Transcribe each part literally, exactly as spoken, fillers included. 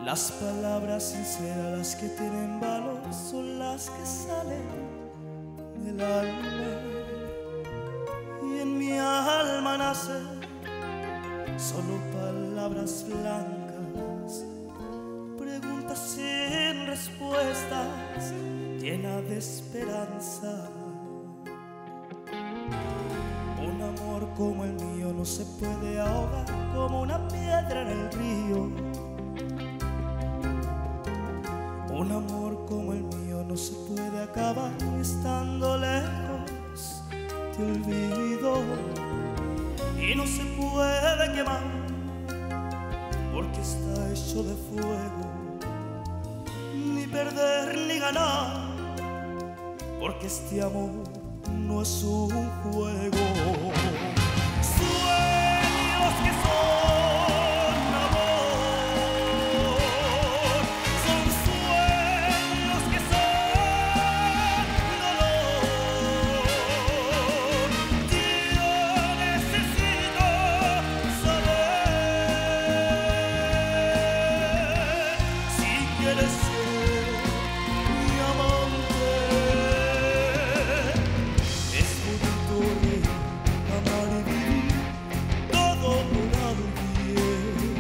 Las palabras sinceras, las que tienen valor, son las que salen del alma. Y en mi alma nacen solo palabras blancas, preguntas sin respuestas, llena de esperanza. Un amor como el mío no se puede ahogar como una piedra en el río. Un amor como el mío no se puede acabar estando lejos, te olvido. Y no se puede quemar porque está hecho de fuego, ni perder ni ganar porque este amor no es un juego. Sueños que son amor, son sueños que son dolor. Yo necesito saber si quieres ser mi amante. Es bonito reír, amar y vivir, todo por bien.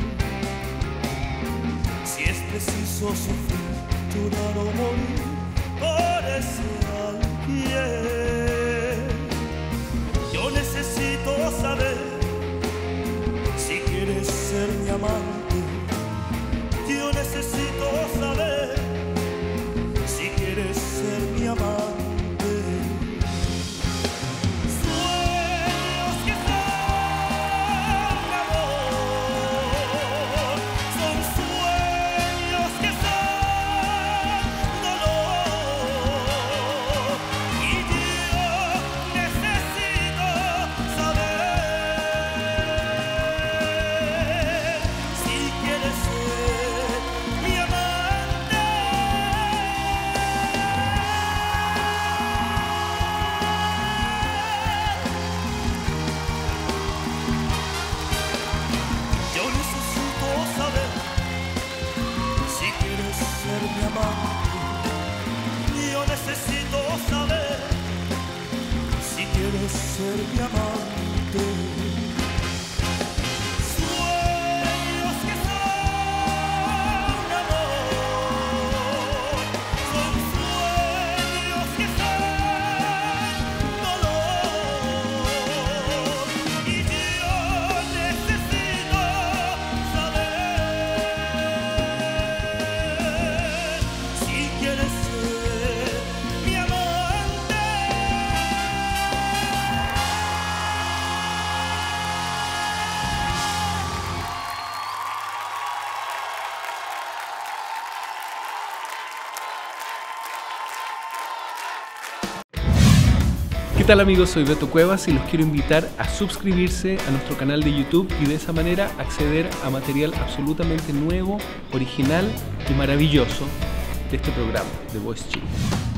Si es preciso sufrir, llorar o morir por ese alguien. Yo necesito saber si quieres ser mi amante. Yo necesito saber si quieres ser mi amante. Sueños que son amor, son sueños que son dolor. Y yo necesito saber si quieres ser mi amante. Yo necesito saber si quieres ser mi amante. Yo necesito saber si quieres ser mi amante. Sueños que son amor, son sueños que son dolor. Y yo necesito saber si quieres ser mi amante. ¿Qué tal amigos? Soy Beto Cuevas y los quiero invitar a suscribirse a nuestro canal de YouTube y de esa manera acceder a material absolutamente nuevo, original y maravilloso de este programa, The Voice Chile.